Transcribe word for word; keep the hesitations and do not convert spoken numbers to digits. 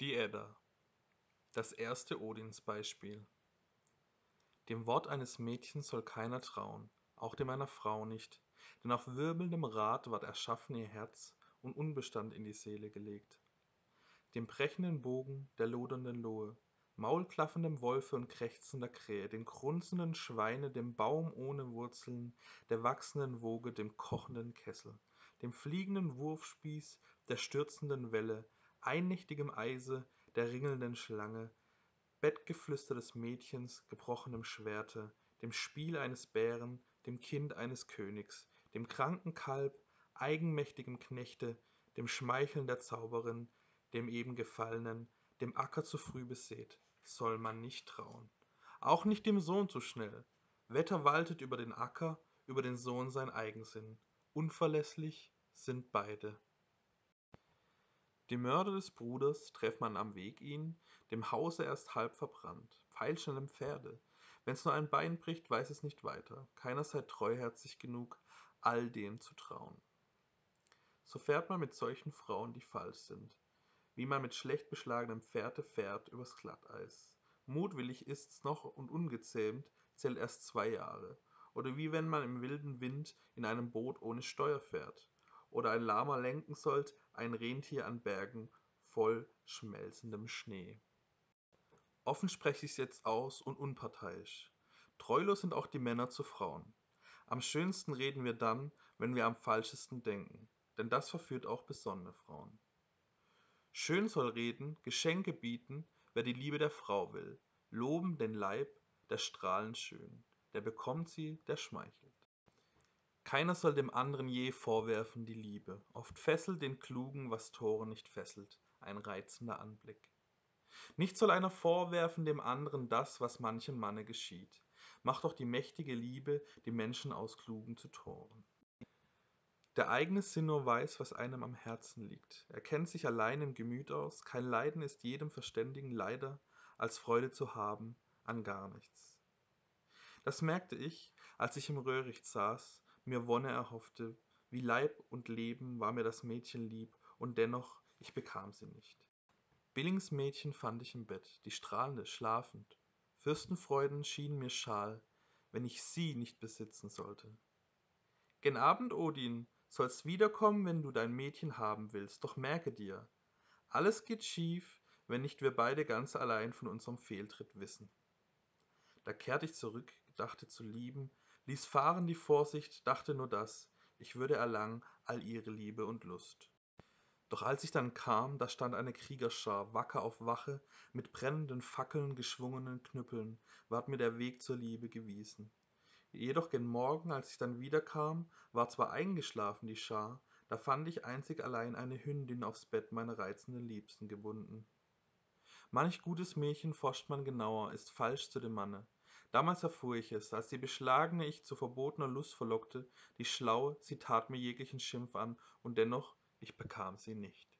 Die Edda, das erste Odinsbeispiel. Dem Wort eines Mädchens soll keiner trauen, auch dem einer Frau nicht, denn auf wirbelndem Rad ward erschaffen ihr Herz und Unbestand in die Seele gelegt. Dem brechenden Bogen der lodernden Lohe, maulklaffendem Wolfe und krächzender Krähe, dem grunzenden Schweine, dem Baum ohne Wurzeln, der wachsenden Woge, dem kochenden Kessel, dem fliegenden Wurfspieß, der stürzenden Welle, einnächtigem Eise, der ringelnden Schlange, Bettgeflüster des Mädchens, gebrochenem Schwerte, dem Spiel eines Bären, dem Kind eines Königs, dem kranken Kalb, eigenmächtigem Knechte, dem Schmeicheln der Zauberin, dem eben Gefallenen, dem Acker zu früh besät, soll man nicht trauen. Auch nicht dem Sohn zu schnell. Wetter waltet über den Acker, über den Sohn sein Eigensinn. Unverlässlich sind beide. Die Mörder des Bruders trefft man am Weg ihn, dem Hause erst halb verbrannt, pfeilschnellem Pferde. Wenn's nur ein Bein bricht, weiß es nicht weiter, keiner sei treuherzig genug, all dem zu trauen. So fährt man mit solchen Frauen, die falsch sind, wie man mit schlecht beschlagenem Pferde fährt übers Glatteis. Mutwillig ist's noch und ungezähmt, zählt erst zwei Jahre. Oder wie wenn man im wilden Wind in einem Boot ohne Steuer fährt. Oder ein Lama lenken sollt, ein Rentier an Bergen voll schmelzendem Schnee. Offen sprech ich's jetzt aus und unparteiisch. Treulos sind auch die Männer zu Frauen. Am schönsten reden wir dann, wenn wir am falschesten denken, denn das verführt auch besonnene Frauen. Schön soll reden, Geschenke bieten, wer die Liebe der Frau will, loben den Leib, der strahlend schön, der bekommt sie, der schmeichelt. Keiner soll dem anderen je vorwerfen die Liebe, oft fesselt den Klugen, was Tore nicht fesselt, ein reizender Anblick. Nicht soll einer vorwerfen dem anderen das, was manchem Manne geschieht, macht doch die mächtige Liebe die Menschen aus Klugen zu Toren. Der eigene Sinn nur weiß, was einem am Herzen liegt. Er kennt sich allein im Gemüt aus, kein Leiden ist jedem Verständigen leider, als Freude zu haben an gar nichts. Das merkte ich, als ich im Röhricht saß, mir Wonne erhoffte, wie Leib und Leben war mir das Mädchen lieb, und dennoch, ich bekam sie nicht. Billings Mädchen fand ich im Bett, die strahlende, schlafend. Fürstenfreuden schienen mir schal, wenn ich sie nicht besitzen sollte. Gen Abend, Odin, sollst wiederkommen, wenn du dein Mädchen haben willst, doch merke dir, alles geht schief, wenn nicht wir beide ganz allein von unserem Fehltritt wissen. Da kehrt ich zurück, dachte zu lieben, ließ fahren die Vorsicht, dachte nur das, ich würde erlangen all ihre Liebe und Lust. Doch als ich dann kam, da stand eine Kriegerschar, wacker auf Wache, mit brennenden Fackeln, geschwungenen Knüppeln, ward mir der Weg zur Liebe gewiesen. Jedoch gen Morgen, als ich dann wiederkam, war zwar eingeschlafen die Schar, da fand ich einzig allein eine Hündin aufs Bett meiner reizenden Liebsten gebunden. Manch gutes Mädchen forscht man genauer, ist falsch zu dem Manne. Damals erfuhr ich es, als die Beschlagene ich zu verbotener Lust verlockte, die Schlaue, sie tat mir jeglichen Schimpf an, und dennoch, ich bekam sie nicht.